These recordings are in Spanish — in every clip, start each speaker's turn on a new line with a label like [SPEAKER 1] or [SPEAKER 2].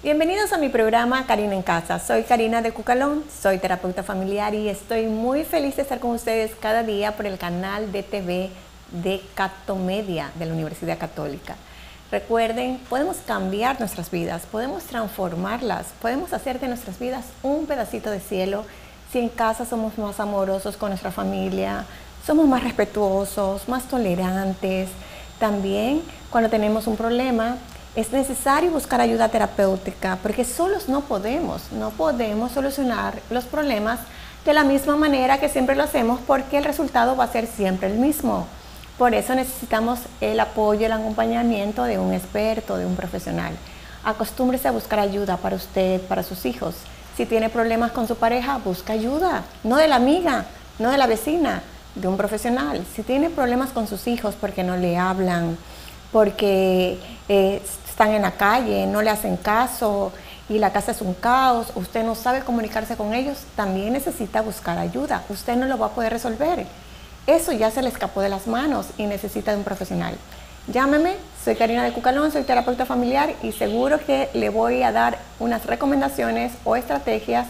[SPEAKER 1] Bienvenidos a mi programa Karina en Casa. Soy Karina de Cucalón, soy terapeuta familiar y estoy muy feliz de estar con ustedes cada día por el canal de TV de Catomedia de la Universidad Católica. Recuerden, podemos cambiar nuestras vidas, podemos transformarlas, podemos hacer de nuestras vidas un pedacito de cielo si en casa somos más amorosos con nuestra familia, somos más respetuosos, más tolerantes. También cuando tenemos un problema, es necesario buscar ayuda terapéutica porque solos no podemos solucionar los problemas de la misma manera que siempre lo hacemos porque el resultado va a ser siempre el mismo. Por eso necesitamos el apoyo, el acompañamiento de un experto, de un profesional. Acostúmbrese a buscar ayuda para usted, para sus hijos. Si tiene problemas con su pareja, busca ayuda, no de la amiga, no de la vecina, de un profesional. Si tiene problemas con sus hijos porque no le hablan, porque están en la calle, no le hacen caso y la casa es un caos, usted no sabe comunicarse con ellos, también necesita buscar ayuda. Usted no lo va a poder resolver. Eso ya se le escapó de las manos y necesita de un profesional. Llámeme, soy Karina de Cucalón, soy terapeuta familiar y seguro que le voy a dar unas recomendaciones o estrategias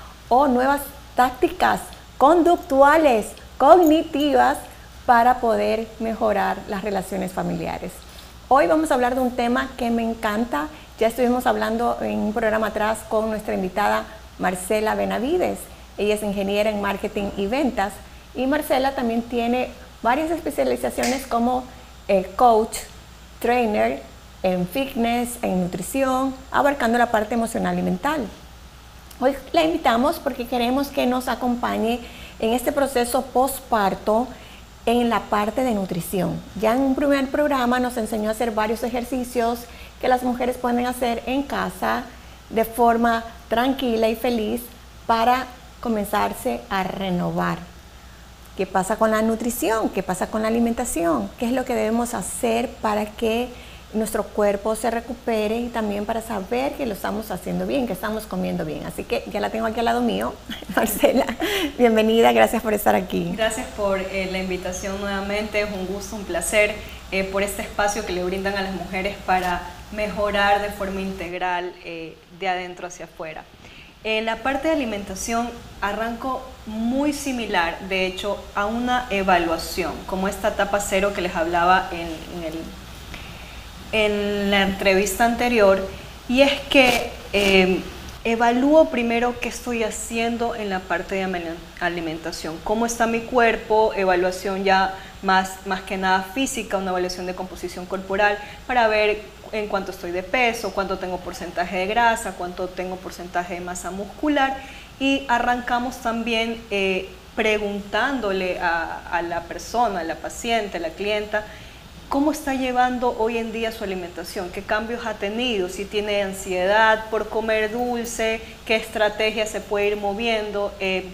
[SPEAKER 1] o nuevas tácticas conductuales, cognitivas para poder mejorar las relaciones familiares. Hoy vamos a hablar de un tema que me encanta. Ya estuvimos hablando en un programa atrás con nuestra invitada Marcela Benavides. Ella es ingeniera en marketing y ventas. Y Marcela también tiene varias especializaciones como coach, trainer, en fitness, en nutrición, abarcando la parte emocional y mental. Hoy la invitamos porque queremos que nos acompañe en este proceso postparto en la parte de nutrición. Ya en un primer programa nos enseñó a hacer varios ejercicios que las mujeres pueden hacer en casa de forma tranquila y feliz para comenzarse a renovar. ¿Qué pasa con la nutrición? ¿Qué pasa con la alimentación? ¿Qué es lo que debemos hacer para que nuestro cuerpo se recupere y también para saber que lo estamos haciendo bien, que estamos comiendo bien? Así que ya la tengo aquí al lado mío. Marcela, bienvenida, gracias por estar aquí.
[SPEAKER 2] Gracias por la invitación nuevamente, es un gusto, un placer por este espacio que le brindan a las mujeres para mejorar de forma integral de adentro hacia afuera. En la parte de alimentación arranco muy similar, de hecho, a una evaluación, como esta etapa cero que les hablaba en la entrevista anterior, y es que evalúo primero qué estoy haciendo en la parte de alimentación, cómo está mi cuerpo, evaluación ya más que nada física, una evaluación de composición corporal para ver en cuánto estoy de peso, cuánto tengo porcentaje de grasa, cuánto tengo porcentaje de masa muscular, y arrancamos también preguntándole a la persona, a la paciente, a la clienta, cómo está llevando hoy en día su alimentación, qué cambios ha tenido, si tiene ansiedad por comer dulce, qué estrategia se puede ir moviendo.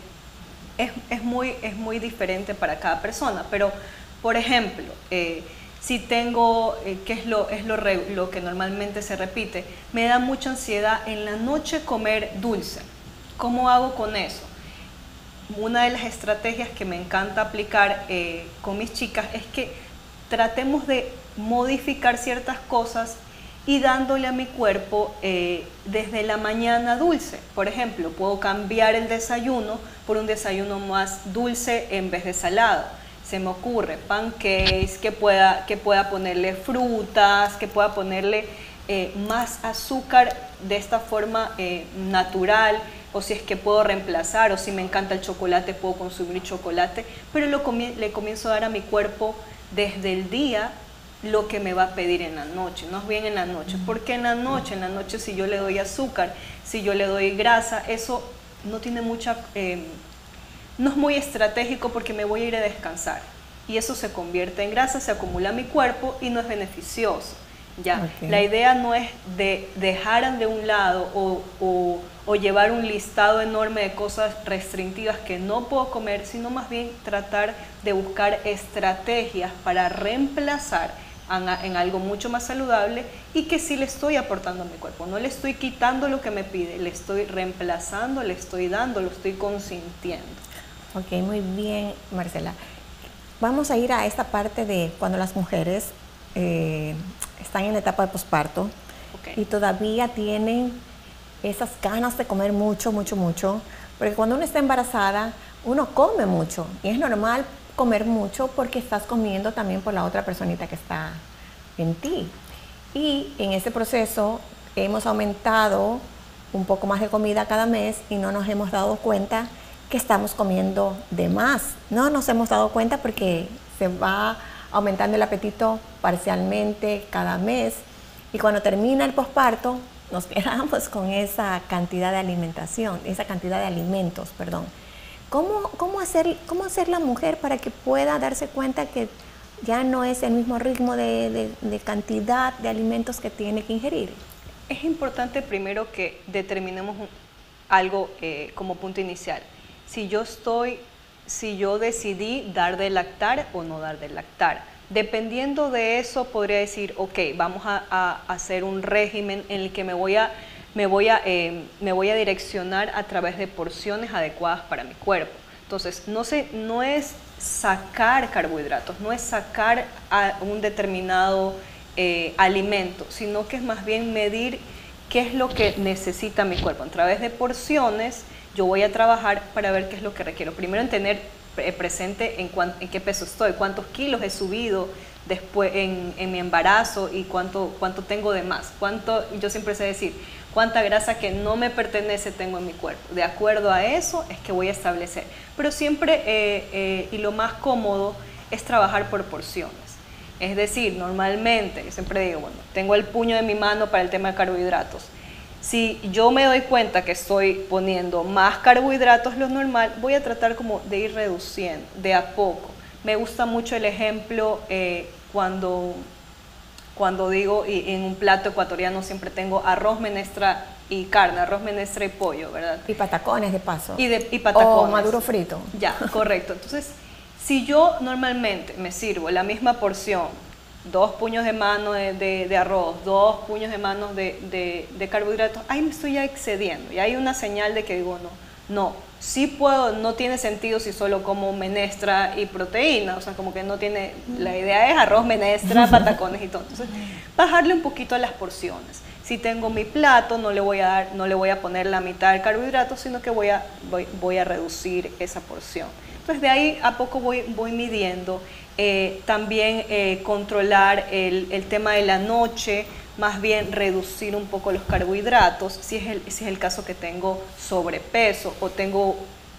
[SPEAKER 2] Es muy diferente para cada persona, pero por ejemplo, si tengo, que es lo que normalmente se repite, me da mucha ansiedad en la noche comer dulce. ¿Cómo hago con eso? Una de las estrategias que me encanta aplicar con mis chicas es que tratemos de modificar ciertas cosas y dándole a mi cuerpo desde la mañana dulce. Por ejemplo, puedo cambiar el desayuno por un desayuno más dulce en vez de salado. Se me ocurre pancakes, que pueda ponerle frutas, que pueda ponerle más azúcar de esta forma natural, o si es que puedo reemplazar, o si me encanta el chocolate, puedo consumir chocolate, pero le comienzo a dar a mi cuerpo desde el día lo que me va a pedir en la noche, no es bien en la noche, porque en la noche si yo le doy azúcar, si yo le doy grasa, eso no tiene mucha, no es muy estratégico porque me voy a ir a descansar y eso se convierte en grasa, se acumula en mi cuerpo y no es beneficioso. Ya, okay. La idea no es de dejar de un lado o llevar un listado enorme de cosas restrictivas que no puedo comer, sino más bien tratar de buscar estrategias para reemplazar en algo mucho más saludable y que sí le estoy aportando a mi cuerpo. No le estoy quitando lo que me pide, le estoy reemplazando, le estoy dando, lo estoy consintiendo.
[SPEAKER 1] Ok, muy bien, Marcela. Vamos a ir a esta parte de cuando las mujeres están en la etapa de posparto, okay, y todavía tienen esas ganas de comer mucho, mucho, mucho, porque cuando uno está embarazada, uno come mucho y es normal comer mucho porque estás comiendo también por la otra personita que está en ti. Y en ese proceso hemos aumentado un poco más de comida cada mes y no nos hemos dado cuenta que estamos comiendo de más. No nos hemos dado cuenta porque se va aumentando el apetito parcialmente cada mes y cuando termina el posparto nos quedamos con esa cantidad de alimentación, esa cantidad de alimentos, perdón. ¿Cómo hacer la mujer para que pueda darse cuenta que ya no es el mismo ritmo de cantidad de alimentos que tiene que ingerir?
[SPEAKER 2] Es importante primero que determinemos algo como punto inicial. Si yo decidí dar de lactar o no dar de lactar. Dependiendo de eso podría decir, ok, vamos a hacer un régimen en el que me voy a direccionar a través de porciones adecuadas para mi cuerpo. Entonces, no es sacar carbohidratos, no es sacar un determinado alimento, sino que es más bien medir qué es lo que necesita mi cuerpo. A través de porciones yo voy a trabajar para ver qué es lo que requiero. Primero en tener presente en qué peso estoy, cuántos kilos he subido después en mi embarazo y cuánto tengo de más. Yo siempre sé decir, cuánta grasa que no me pertenece tengo en mi cuerpo. De acuerdo a eso es que voy a establecer. Pero siempre, y lo más cómodo, es trabajar por porciones. Es decir, normalmente, yo siempre digo, bueno, tengo el puño de mi mano para el tema de carbohidratos. Si yo me doy cuenta que estoy poniendo más carbohidratos lo normal, voy a tratar como de ir reduciendo de a poco. Me gusta mucho el ejemplo cuando digo, y en un plato ecuatoriano siempre tengo arroz, menestra y carne, arroz, menestra y pollo, ¿verdad?
[SPEAKER 1] Y patacones de paso.
[SPEAKER 2] Y patacones.
[SPEAKER 1] O maduro frito.
[SPEAKER 2] Ya, correcto. Entonces, si yo normalmente me sirvo la misma porción, 2 puños de mano de arroz, 2 puños de mano de carbohidratos, ahí me estoy ya excediendo. Y hay una señal de que digo, no, sí puedo, no tiene sentido si solo como menestra y proteína, o sea, como que no tiene, la idea es arroz, menestra, patacones y todo. Entonces, bajarle un poquito a las porciones. Si tengo mi plato, no le voy a poner la mitad del carbohidrato, sino que voy a reducir esa porción. Entonces, de ahí a poco voy midiendo. También controlar el tema de la noche, más bien reducir un poco los carbohidratos, si es el caso que tengo sobrepeso o tengo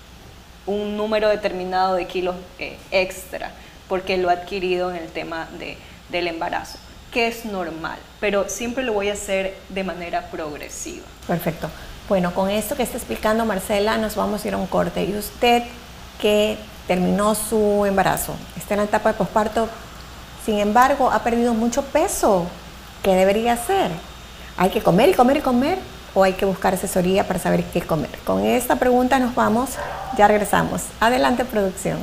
[SPEAKER 2] un número determinado de kilos extra, porque lo he adquirido en el tema del embarazo, que es normal, pero siempre lo voy a hacer de manera progresiva.
[SPEAKER 1] Perfecto. Bueno, con esto que está explicando Marcela, nos vamos a ir a un corte. Y usted que terminó su embarazo, está en la etapa de posparto, sin embargo, ha perdido mucho peso. ¿Qué debería hacer? ¿Hay que comer y comer y comer? ¿O hay que buscar asesoría para saber qué comer? Con esta pregunta nos vamos, ya regresamos. Adelante, producción.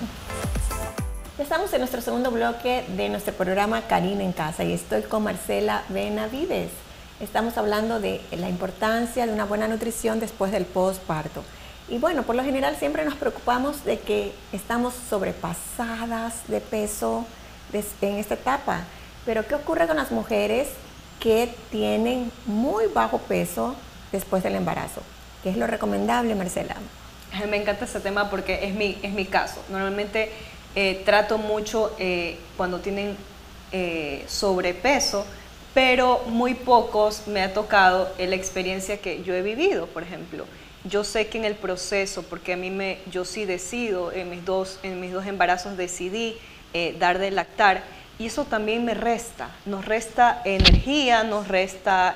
[SPEAKER 1] Estamos en nuestro segundo bloque de nuestro programa Karina en Casa y estoy con Marcela Benavides. Estamos hablando de la importancia de una buena nutrición después del posparto. Y bueno, por lo general siempre nos preocupamos de que estamos sobrepasadas de peso en esta etapa. Pero ¿qué ocurre con las mujeres que tienen muy bajo peso después del embarazo? ¿Qué es lo recomendable, Marcela?
[SPEAKER 2] Me encanta este tema porque es mi caso. Normalmente trato mucho cuando tienen sobrepeso, pero muy pocos me ha tocado la experiencia que yo he vivido, por ejemplo. Yo sé que en el proceso, porque yo sí decido, en mis dos embarazos decidí dar de lactar, y eso también nos resta energía, nos resta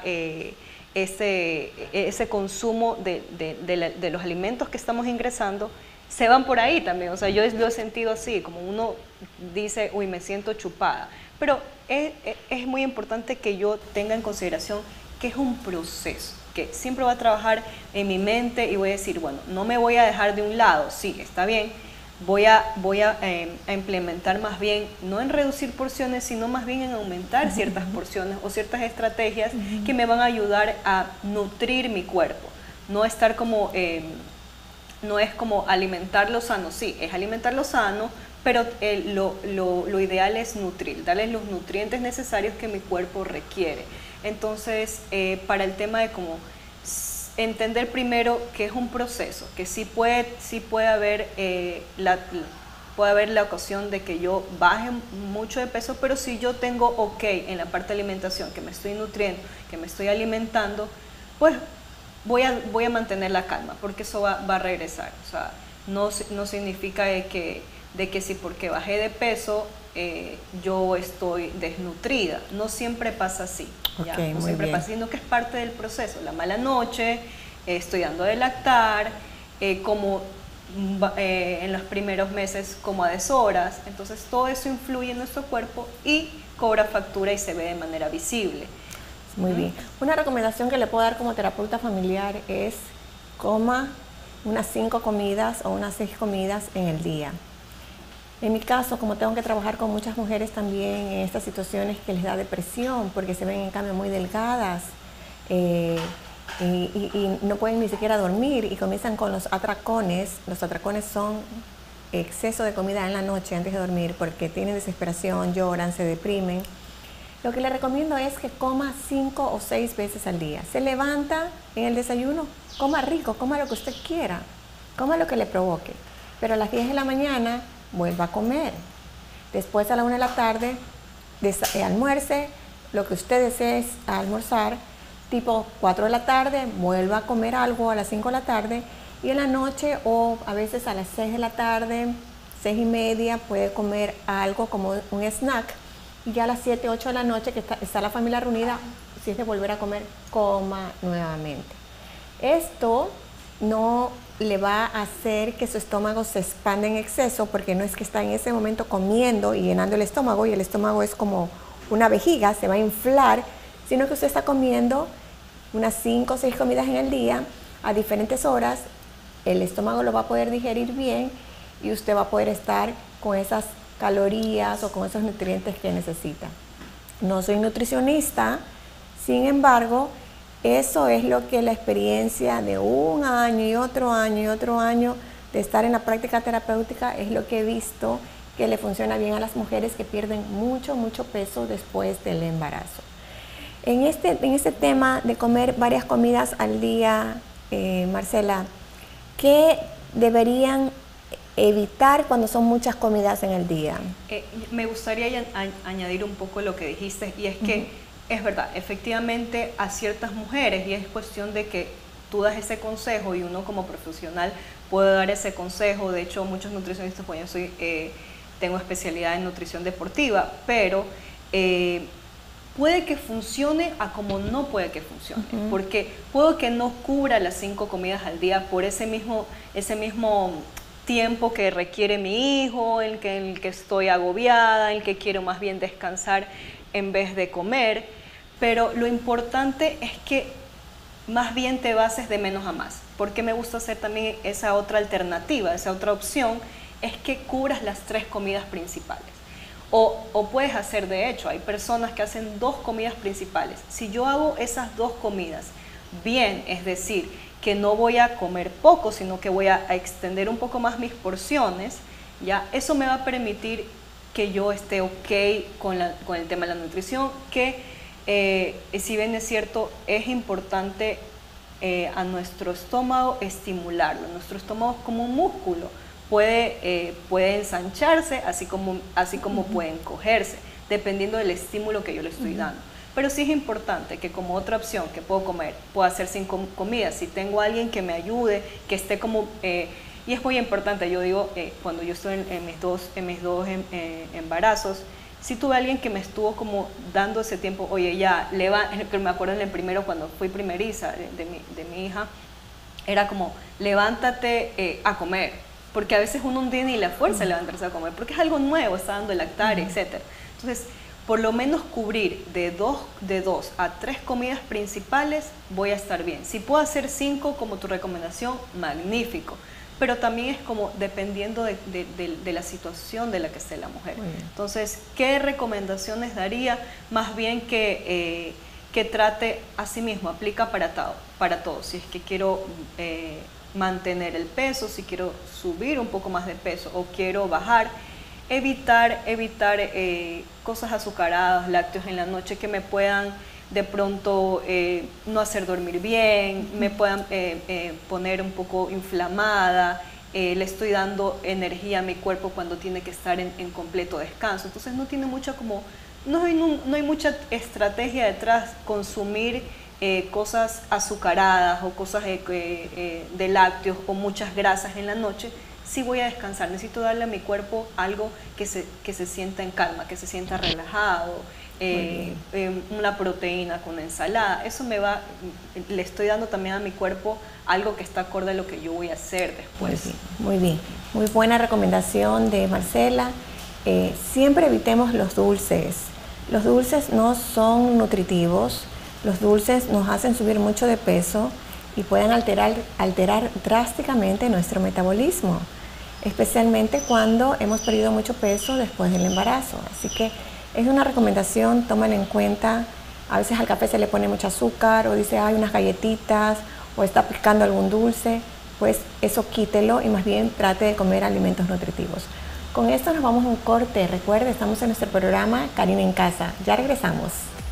[SPEAKER 2] ese consumo de los alimentos que estamos ingresando, se van por ahí también. O sea, yo lo he sentido así, como uno dice, uy, me siento chupada. Pero es muy importante que yo tenga en consideración que es un proceso, que siempre va a trabajar en mi mente y voy a decir, bueno, no me voy a dejar de un lado, sí, está bien, voy a implementar más bien, no en reducir porciones, sino más bien en aumentar ciertas porciones o ciertas estrategias que me van a ayudar a nutrir mi cuerpo. No estar como, no es como alimentarlo sano, sí, es alimentarlo sano, pero lo ideal es nutrir, darles los nutrientes necesarios que mi cuerpo requiere. Entonces, para el tema de como entender primero que es un proceso, que sí puede haber puede haber la ocasión de que yo baje mucho de peso, pero si yo tengo ok en la parte de alimentación, que me estoy nutriendo, que me estoy alimentando, pues voy a mantener la calma, porque eso va a regresar. O sea, no significa de que si porque bajé de peso yo estoy desnutrida. No siempre pasa así. ¿Ya?
[SPEAKER 1] Okay,
[SPEAKER 2] no siempre pasa así, sino que es parte del proceso. La mala noche, estoy dando de lactar, como en los primeros meses como a deshoras. Entonces todo eso influye en nuestro cuerpo y cobra factura y se ve de manera visible.
[SPEAKER 1] Muy bien. Una recomendación que le puedo dar como terapeuta familiar es coma unas 5 comidas o unas 6 comidas en el día. En mi caso, como tengo que trabajar con muchas mujeres también en estas situaciones que les da depresión porque se ven en cambio muy delgadas y no pueden ni siquiera dormir y comienzan con los atracones. Los atracones son exceso de comida en la noche antes de dormir porque tienen desesperación, lloran, se deprimen. Lo que le recomiendo es que coma 5 o 6 veces al día. Se levanta en el desayuno, coma rico, coma lo que usted quiera, coma lo que le provoque. Pero a las 10 de la mañana vuelva a comer. Después a la 1 de la tarde almuerce, lo que usted desee almorzar. Tipo 4 de la tarde, vuelva a comer algo a las 5 de la tarde. Y en la noche o a veces a las 6 de la tarde, 6 y media, puede comer algo como un snack. Y ya a las 7, 8 de la noche, que está la familia reunida, si es de volver a comer, coma nuevamente. Esto no le va a hacer que su estómago se expanda en exceso, porque no es que está en ese momento comiendo y llenando el estómago, y el estómago es como una vejiga, se va a inflar, sino que usted está comiendo unas 5 o 6 comidas en el día a diferentes horas, el estómago lo va a poder digerir bien y usted va a poder estar con esas calorías o con esos nutrientes que necesita. No soy nutricionista, sin embargo, eso es lo que la experiencia de un año y otro año y otro año de estar en la práctica terapéutica es lo que he visto que le funciona bien a las mujeres que pierden mucho peso después del embarazo. En este tema de comer varias comidas al día, Marcela, ¿qué deberían evitar cuando son muchas comidas en el día?
[SPEAKER 2] Me gustaría añadir un poco lo que dijiste, y es que es verdad, efectivamente a ciertas mujeres, y es cuestión de que tú das ese consejo y uno como profesional puede dar ese consejo. De hecho, muchos nutricionistas, pues yo tengo especialidad en nutrición deportiva, pero puede que funcione a como no puede que funcione, porque puedo que no cubra las 5 comidas al día por ese mismo tiempo que requiere mi hijo, en el que estoy agobiada, en el que quiero más bien descansar en vez de comer. Pero lo importante es que más bien te bases de menos a más, porque me gusta hacer también esa otra alternativa, esa otra opción, es que cubras las 3 comidas principales. O puedes hacer, de hecho, hay personas que hacen 2 comidas principales. Si yo hago esas 2 comidas bien, es decir, que no voy a comer poco, sino que voy a extender un poco más mis porciones, ya eso me va a permitir que yo esté ok con el tema de la nutrición, que si bien es cierto, es importante a nuestro estómago estimularlo. Nuestro estómago es como un músculo, puede ensancharse, así como puede encogerse, dependiendo del estímulo que yo le estoy dando. Pero sí es importante que como otra opción que puedo comer, puedo hacer 5 comidas. Si tengo a alguien que me ayude, que esté como... y es muy importante, yo digo, cuando yo estoy en mis dos embarazos, sí tuve a alguien que me estuvo como dando ese tiempo. Oye, ya, me acuerdo en el primero, cuando fui primeriza de mi hija, era como, levántate a comer, porque a veces uno no tiene ni la fuerza de levantarse a comer, porque es algo nuevo, está dando lactar, etc. Entonces, por lo menos cubrir de 2 a 3 comidas principales, voy a estar bien. Si puedo hacer 5 como tu recomendación, magnífico. Pero también es como dependiendo de la situación de la que esté la mujer. Entonces, ¿qué recomendaciones daría? Más bien que trate a sí mismo, aplica para todo. Si es que quiero mantener el peso, si quiero subir un poco más de peso o quiero bajar, evitar cosas azucaradas, lácteos en la noche que me puedan de pronto no hacer dormir bien, me puedan poner un poco inflamada, le estoy dando energía a mi cuerpo cuando tiene que estar en completo descanso. Entonces no tiene mucha no hay mucha estrategia detrás consumir cosas azucaradas o cosas de lácteos o muchas grasas en la noche. Si voy a descansar, necesito darle a mi cuerpo algo que se sienta en calma, que se sienta relajado, una proteína con ensalada. Eso le estoy dando también a mi cuerpo algo que está acorde a lo que yo voy a hacer después.
[SPEAKER 1] Muy bien. Muy buena recomendación de Marcela. Siempre evitemos los dulces. Los dulces no son nutritivos. Los dulces nos hacen subir mucho de peso y pueden alterar drásticamente nuestro metabolismo, especialmente cuando hemos perdido mucho peso después del embarazo. Así que es una recomendación, tómala en cuenta. A veces al café se le pone mucho azúcar o dice, hay unas galletitas o está picando algún dulce, pues eso quítelo y más bien trate de comer alimentos nutritivos. Con esto nos vamos a un corte. Recuerde, estamos en nuestro programa Karina en Casa. Ya regresamos.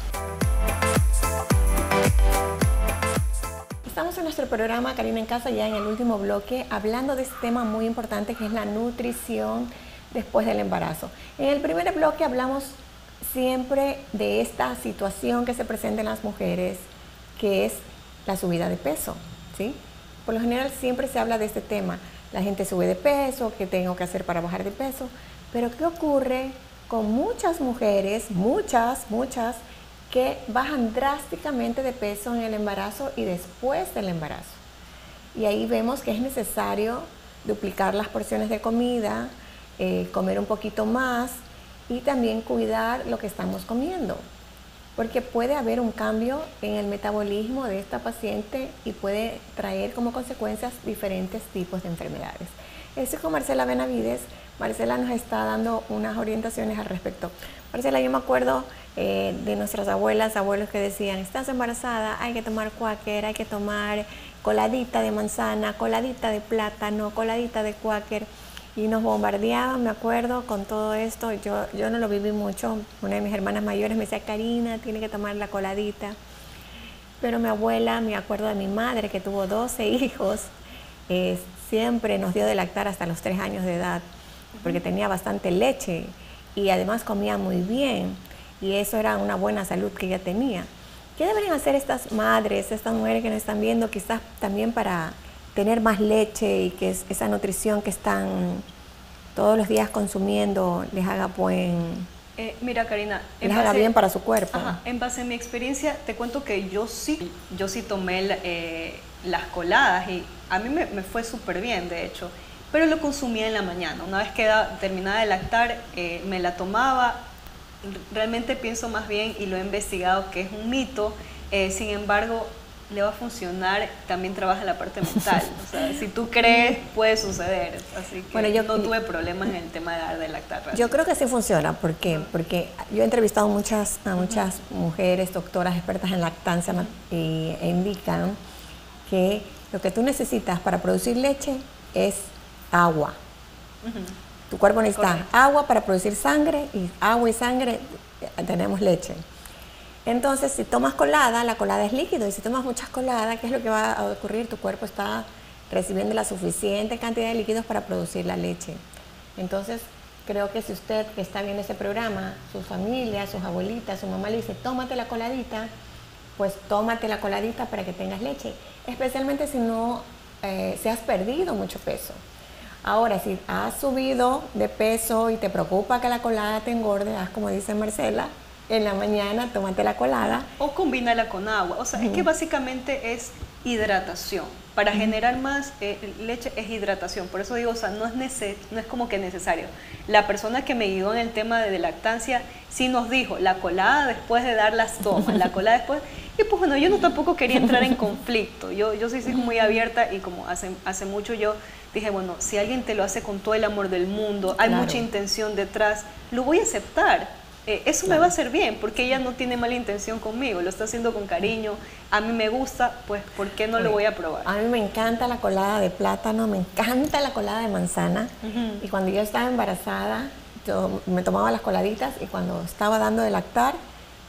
[SPEAKER 1] Estamos en nuestro programa Karina en Casa ya en el último bloque hablando de este tema muy importante que es la nutrición después del embarazo. En el primer bloque hablamos siempre de esta situación que se presenta en las mujeres que es la subida de peso, ¿sí? Por lo general siempre se habla de este tema. La gente sube de peso, ¿qué tengo que hacer para bajar de peso? Pero ¿qué ocurre con muchas mujeres, muchas, que bajan drásticamente de peso en el embarazo y después del embarazo? Y ahí vemos que es necesario duplicar las porciones de comida, comer un poquito más y también cuidar lo que estamos comiendo, porque puede haber un cambio en el metabolismo de esta paciente y puede traer como consecuencias diferentes tipos de enfermedades. Estoy con Marcela Benavides. Marcela nos está dando unas orientaciones al respecto. Marcela, yo me acuerdo de nuestras abuelas, abuelos que decían, estás embarazada, hay que tomar cuáquer, hay que tomar coladita de manzana, coladita de plátano, coladita de cuáquer. Y nos bombardeaban, me acuerdo, con todo esto. Yo no lo viví mucho. Una de mis hermanas mayores me decía, Karina, tiene que tomar la coladita. Pero mi abuela, me acuerdo de mi madre, que tuvo 12 hijos, siempre nos dio de lactar hasta los 3 años de edad, porque tenía bastante leche y además comía muy bien. Y eso era una buena salud que ella tenía. ¿Qué deberían hacer estas madres, estas mujeres que nos están viendo, quizás también para tener más leche y que esa nutrición que están todos los días consumiendo les haga
[SPEAKER 2] mira, Karina,
[SPEAKER 1] les haga bien para su cuerpo?
[SPEAKER 2] Ajá, en base a mi experiencia, te cuento que yo sí tomé las coladas y a mí me fue súper bien, de hecho, pero lo consumía en la mañana. Una vez que terminada de lactar, me la tomaba. Realmente pienso más bien, y lo he investigado, que es un mito. Sin embargo, le va a funcionar. También trabaja la parte mental. O sea, si tú crees, puede suceder. Así que bueno, yo no tuve problemas en el tema de dar de lactar.
[SPEAKER 1] Yo creo que sí funciona. ¿Por qué? Porque yo he entrevistado a muchas mujeres, doctoras, expertas en lactancia, e indican que lo que tú necesitas para producir leche es agua. Tu cuerpo necesita agua para producir sangre, y agua y sangre tenemos leche. Entonces, si tomas colada, la colada es líquido, y si tomas muchas coladas, ¿qué es lo que va a ocurrir? Tu cuerpo está recibiendo la suficiente cantidad de líquidos para producir la leche. Entonces, creo que si usted que está viendo este programa, su familia, sus abuelitas, su mamá le dice, tómate la coladita, pues tómate la coladita para que tengas leche, especialmente si si has perdido mucho peso. Ahora, si has subido de peso y te preocupa que la colada te engorde, haz como dice Marcela, en la mañana tómate la colada.
[SPEAKER 2] O combínala con agua. O sea, es que básicamente es hidratación. Para generar más leche es hidratación. Por eso digo, o sea, no es como que necesario. La persona que me guió en el tema de lactancia sí nos dijo, la colada después de dar las tomas, la colada después. Y pues bueno, yo no tampoco quería entrar en conflicto. Yo sí soy muy abierta y como hace mucho yo dije, bueno, si alguien te lo hace con todo el amor del mundo, hay mucha intención detrás, lo voy a aceptar. Eso me va a hacer bien, porque ella no tiene mala intención conmigo, lo está haciendo con cariño, a mí me gusta, pues ¿por qué no lo voy a probar?
[SPEAKER 1] A mí me encanta la colada de plátano, me encanta la colada de manzana, y cuando yo estaba embarazada, yo me tomaba las coladitas, y cuando estaba dando de lactar,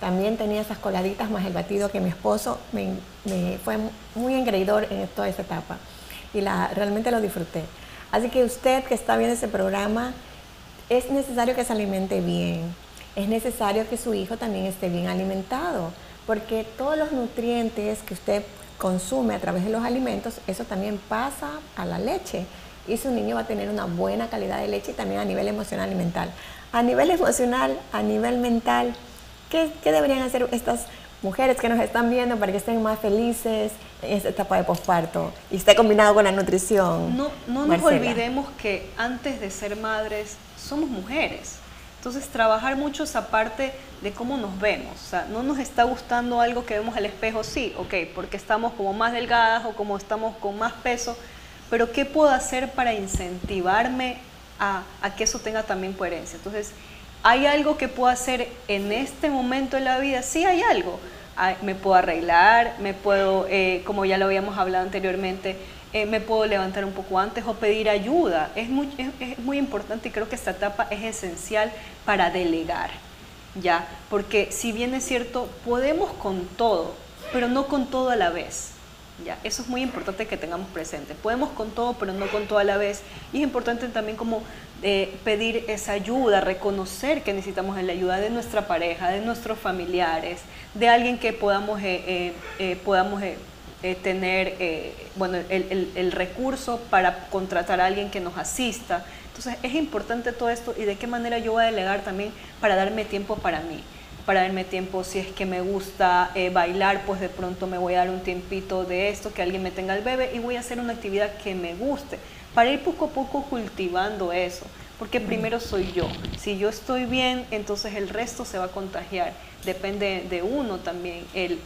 [SPEAKER 1] también tenía esas coladitas más el batido que mi esposo me fue muy engreidor en toda esa etapa y realmente lo disfruté. Así que usted que está viendo ese programa, es necesario que se alimente bien, es necesario que su hijo también esté bien alimentado, porque todos los nutrientes que usted consume a través de los alimentos, eso también pasa a la leche y su niño va a tener una buena calidad de leche y también a nivel emocional y mental. A nivel emocional, a nivel mental, ¿qué deberían hacer estas mujeres que nos están viendo para que estén más felices en esta etapa de posparto y esté combinado con la nutrición?
[SPEAKER 2] No nos olvidemos que antes de ser madres somos mujeres. Entonces trabajar mucho esa parte de cómo nos vemos. O sea, no nos está gustando algo que vemos al espejo, sí, ok, porque estamos como más delgadas o como estamos con más peso, pero ¿qué puedo hacer para incentivarme a que eso tenga también coherencia? Entonces, ¿hay algo que puedo hacer en este momento de la vida? Sí, hay algo. Me puedo arreglar, me puedo, como ya lo habíamos hablado anteriormente, me puedo levantar un poco antes o pedir ayuda. Es muy importante y creo que esta etapa es esencial para delegar, ¿ya? Porque si bien es cierto, podemos con todo, pero no con todo a la vez. Ya, eso es muy importante que tengamos presente. Podemos con todo, pero no con todo a la vez. Y es importante también como pedir esa ayuda, reconocer que necesitamos la ayuda de nuestra pareja, de nuestros familiares, de alguien que podamos tener bueno, el recurso para contratar a alguien que nos asista. Entonces es importante todo esto y de qué manera yo voy a delegar también para darme tiempo para mí. Para darme tiempo, si es que me gusta bailar, pues de pronto me voy a dar un tiempito de esto, que alguien me tenga el bebé y voy a hacer una actividad que me guste, para ir poco a poco cultivando eso, porque primero soy yo. Si yo estoy bien, entonces el resto se va a contagiar. Depende de uno también,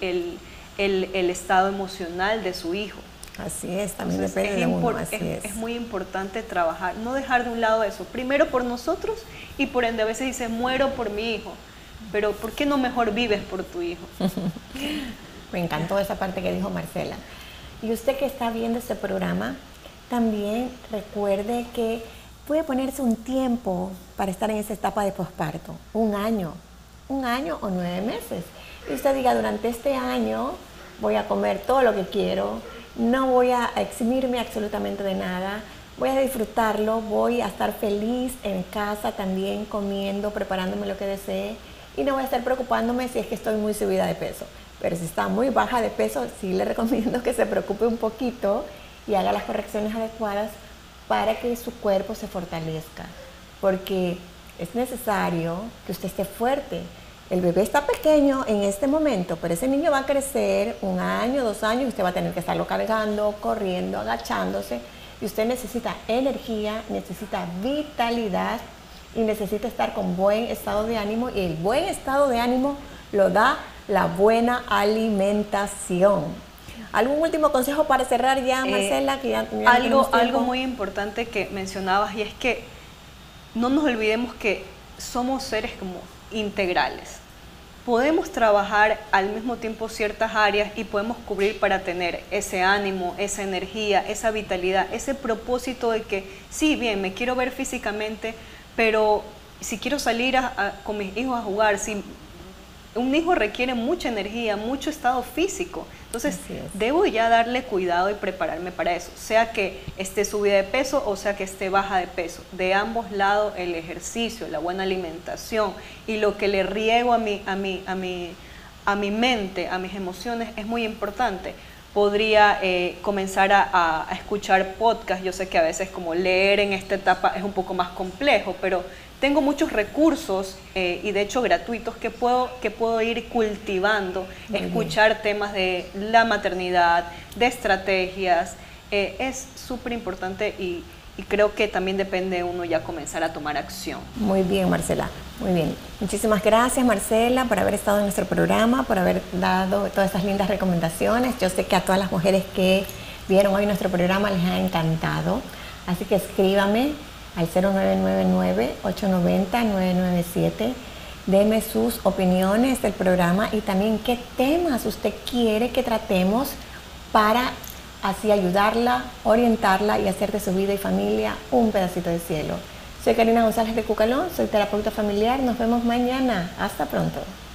[SPEAKER 2] el estado emocional de su hijo.
[SPEAKER 1] Así es, también entonces, depende de uno, así es.
[SPEAKER 2] Es muy importante trabajar, no dejar de un lado eso, primero por nosotros y por ende a veces dices, muero por mi hijo. Pero ¿por qué no mejor vives por tu hijo?
[SPEAKER 1] Me encantó esa parte que dijo Marcela. Y usted que está viendo este programa, también recuerde que puede ponerse un tiempo para estar en esa etapa de posparto. Un año o 9 meses. Y usted diga, durante este año voy a comer todo lo que quiero, no voy a eximirme absolutamente de nada, voy a disfrutarlo, voy a estar feliz en casa también, comiendo, preparándome lo que desee. Y no voy a estar preocupándome si es que estoy muy subida de peso. Pero si está muy baja de peso, sí le recomiendo que se preocupe un poquito y haga las correcciones adecuadas para que su cuerpo se fortalezca. Porque es necesario que usted esté fuerte. El bebé está pequeño en este momento, pero ese niño va a crecer 1 año, 2 años, y usted va a tener que estarlo cargando, corriendo, agachándose. Y usted necesita energía, necesita vitalidad, y necesita estar con buen estado de ánimo, y el buen estado de ánimo lo da la buena alimentación. ¿Algún último consejo para cerrar ya, Marcela? Que ya
[SPEAKER 2] algo muy importante que mencionabas, y es que no nos olvidemos que somos seres como integrales. Podemos trabajar al mismo tiempo ciertas áreas y podemos cubrir para tener ese ánimo, esa energía, esa vitalidad, ese propósito de que sí, bien, me quiero ver físicamente, pero si quiero salir con mis hijos a jugar, si un hijo requiere mucha energía, mucho estado físico, entonces debo ya darle cuidado y prepararme para eso, sea que esté subida de peso o sea que esté baja de peso. De ambos lados el ejercicio, la buena alimentación y lo que le riego a mi mente, a mis emociones es muy importante. Podría comenzar a escuchar podcasts. Yo sé que a veces como leer en esta etapa es un poco más complejo, pero tengo muchos recursos y de hecho gratuitos que puedo ir cultivando, escuchar temas de la maternidad, de estrategias. Es súper importante y creo que también depende de uno ya comenzar a tomar acción.
[SPEAKER 1] Muy bien, Marcela, muy bien. Muchísimas gracias, Marcela, por haber estado en nuestro programa, por haber dado todas esas lindas recomendaciones. Yo sé que a todas las mujeres que vieron hoy nuestro programa les ha encantado, así que escríbame al 0999-890-997. Deme sus opiniones del programa y también qué temas usted quiere que tratemos para así ayudarla, orientarla y hacer de su vida y familia un pedacito de cielo. Soy Karina González de Cucalón, soy terapeuta familiar. Nos vemos mañana. Hasta pronto.